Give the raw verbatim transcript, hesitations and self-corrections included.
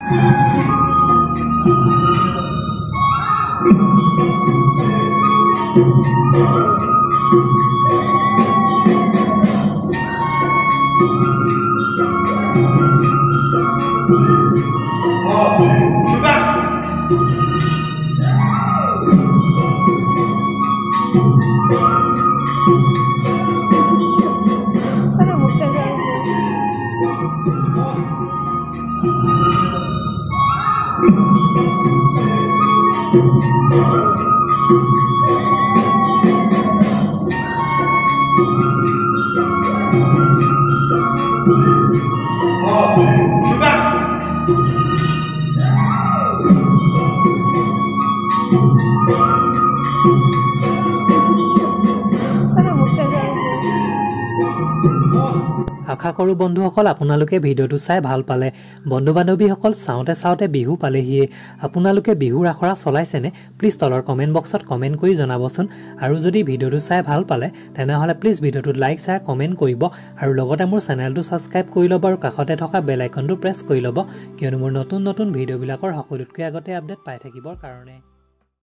আশা কৰো বন্ধুসকল আপোনালোকে ভিডিওটো চাই ভাল পালে বন্ধু বান্ধৱীসকল চাওঁতে চাওঁতে বিহু পালেহিয়ে আপোনালোকে বিহুৰ আখৰা চলাইছেনে প্লিজ তলৰ কমেন্ট বক্সত কমেন্ট কৰি জনাবচোন আৰু যদি ভিডিওটো চাই ভাল পালে তেনেহলে প্লিজ ভিডিওটোত লাইক শেয়াৰ কমেন্ট কৰিব আৰু লগতে মোৰ চেনেলটো সাবস্ক্ৰাইব কৰি ল'ব আৰু কাষতে থকা বেল আইকনটো প্ৰেছ কৰি ল'ব কিয়নো মোৰ নতুন নতুন ভিডিওবিলাকৰ সকলোতকৈ আগতে আপডেট পাই থাকিবৰ কাৰণে